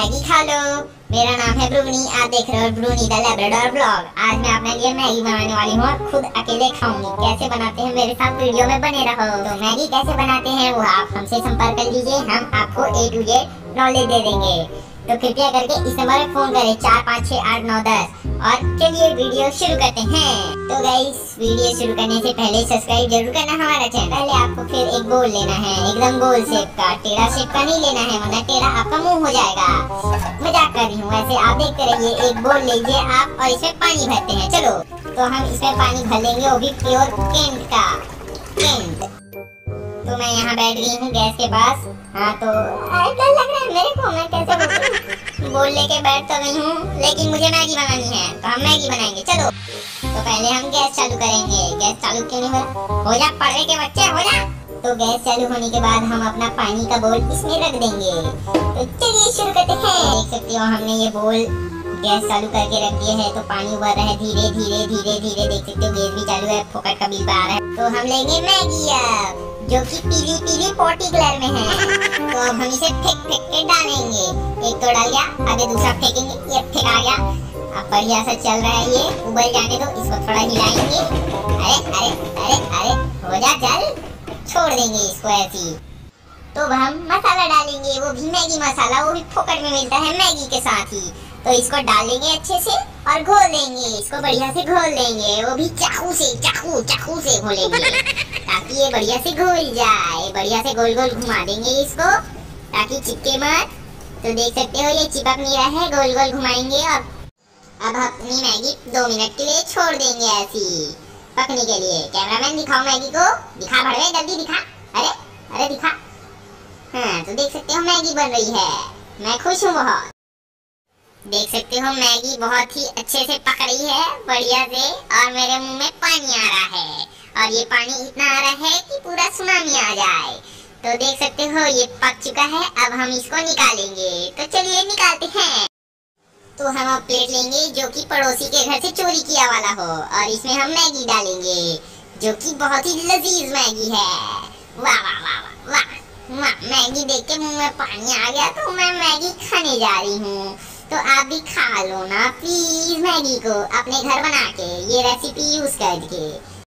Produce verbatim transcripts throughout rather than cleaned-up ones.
Maggi खा लो। मेरा नाम है ब्रूनी, आप देख रहे हो ब्रूनी द लैब्राडोर ब्लॉग। आज मैं अपने लिए मैगी बनाने वाली हूँ और खुद अकेले खाऊंगी। कैसे बनाते हैं मेरे साथ वीडियो में बने रहो। तो मैगी कैसे बनाते हैं वो आप हमसे संपर्क कर लीजिए, हम आपको ए टू जेड नॉलेज दे देंगे। तो कृपया करके इस नंबर पर फोन करें चार पाँच छः आठ नौ दस। और चलिए वीडियो शुरू करते हैं। तो गाइस वीडियो शुरू करने से पहले सब्सक्राइब जरूर करना हमारा चैनल। पहले आपको फिर एक बोल लेना है, एकदम गोल शेप का, टेढ़ा शेप का नहीं लेना है वरना टेढ़ा आपका मुंह हो जाएगा। मजाक कर रही हूँ, वैसे आप देखते रहिए। एक बोल लीजिए आप और इसमें पानी भरते हैं। चलो तो हम इसमें पानी भर लेंगे, वो भी प्योर केंट का केंट। तो मैं यहाँ बैठ गई हूँ गैस के पास। हाँ तो डर लग रहा है मेरे को, मैं कैसे बोल लेके बैठ तो गई हूँ, लेकिन मुझे मैगी बनानी है तो हम मैगी बनाएंगे। चलो तो पहले हम गैस चालू करेंगे। गैस चालू क्यों नहीं हो रहा? हो जा पढ़े के बच्चे, हो जा। तो गैस चालू होने के बाद हम अपना पानी का बोल इसमें रख देंगे। तो चलिए शुरू करते हैं। देख सकते हो हमने ये बोल गैस चालू करके रख दिया है। तो पानी उबल रहा है धीरे धीरे धीरे धीरे। देख सकते हो गैस भी चालू है, फोकट का बिल आ रहा है। तो हम लेंगे मैगी अब, जो कि पीली पीली पोटी कलर में है। तो अब हम इसे फेंक फेंक के डालेंगे। एक तो डाल गया, आगे दूसरा फेंकेंगे, ये फेंक आ गया। अब बढ़िया सा चल रहा है, ये उबल जाने दो, इसको थोड़ा हिलाएंगे। अरे अरे अरे अरे हो जा, चल छोड़ देंगे इसको ऐसी। तो अब हम मसाला डालेंगे, वो भी मैगी मसाला, वो भी फोकट में मिलता है मैगी के साथ ही। तो इसको डालेंगे अच्छे से और घोल देंगे, इसको बढ़िया से घोल देंगे। वो भी चाकू से चाकू चाकू से घोलेंगे ताकि ये बढ़िया से घुल जाए। बढ़िया से गोल गोल घुमा देंगे इसको ताकि चिपके मत। तो देख सकते हो ये चिपक नहीं रहा है, गोल गोल घुमाएंगे। और अब अपनी मैगी दो मिनट के लिए छोड़ देंगे ऐसी पकने के लिए। कैमरामैन दिखाओ मैगी को, दिखा भड़वे जल्दी दिखा। अरे अरे दिखा। हाँ तो देख सकते हो मैगी बन रही है, मैं खुश हूँ बहुत। देख सकते हो मैगी बहुत ही अच्छे से पक रही है बढ़िया से, और मेरे मुंह में पानी आ रहा है। और ये पानी इतना आ रहा है कि पूरा सुनामी आ जाए। तो देख सकते हो ये पक चुका है, अब हम इसको निकालेंगे। तो चलिए निकालते हैं। तो हम अब प्लेट लेंगे जो कि पड़ोसी के घर से चोरी किया वाला हो, और इसमें हम मैगी डालेंगे जो कि बहुत ही लजीज मैगी है। वाह वाह वाह वाह वाह वाह। मैगी देख के मुंह में पानी आ गया, तो मैं मैगी खाने जा रही हूँ। तो आप भी खा लो ना प्लीज मैगी को अपने घर बना के, ये रेसिपी यूज करके।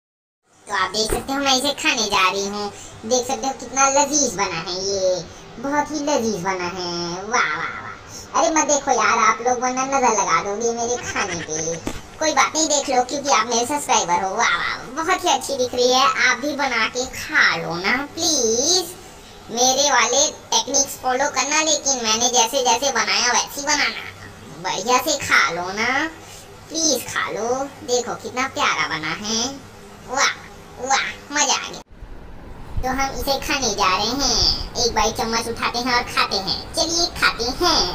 तो आप देख सकते हो मैं इसे खाने जा रही हूँ। देख सकते हो कितना लजीज बना है, ये बहुत ही लजीज बना है। वाह वाह वाह। अरे मत देखो यार आप लोग, वरना नजर लगा दोगे मेरे खाने पे। कोई बात नहीं, देख लो क्योंकि आप मेरे सब्सक्राइबर हो। वाह वाह बहुत ही अच्छी दिख रही है, आप भी बना के खा लो ना प्लीज। मेरे वाले टेक्निक्स फॉलो करना, लेकिन मैंने जैसे जैसे बनाया वैसे ही बनाना। बढ़िया से खा लो ना प्लीज, खा लो। देखो कितना प्यारा बना है, वाह वाह मजा आ गया। तो हम इसे खाने जा रहे हैं। एक बार चम्मच उठाते हैं और खाते हैं। चलिए खाते हैं।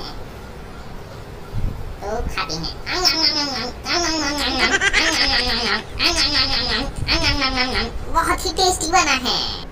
तो खाते हैं। बहुत ही टेस्टी बना है।